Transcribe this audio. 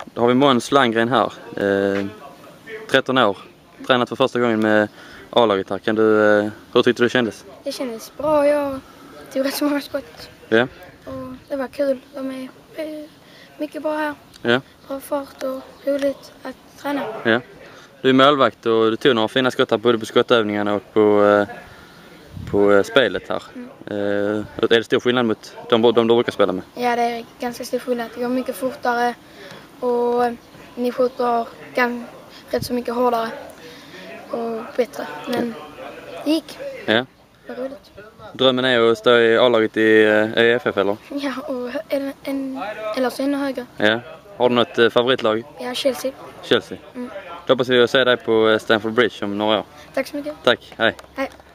Då har vi Måns Landgren här. 13 år. Tränat för första gången med A-laget här. Hur tyckte du det kändes? Det kändes bra. Jag tog rätt så många skott. Ja. Och det var kul. De är mycket bra här. Ja. Bra fart och roligt att träna. Ja. Du är målvakt och du tog några fina skott här både på skottövningarna och på spelet här. Är det stor skillnad mot de du brukar spela med? Ja, det är ganska stor skillnad. Det går mycket fortare och ni skjuter rätt så mycket hårdare och bättre. Men det gick. Ja. Det var roligt. Drömmen är att stå i A-laget i EFF eller? Ja, och eller så ännu högre. Ja. Har du något favoritlag? Ja, Chelsea. Chelsea. Då hoppas vi att se dig på Stamford Bridge om några år. Tack så mycket. Tack, hej. Hej.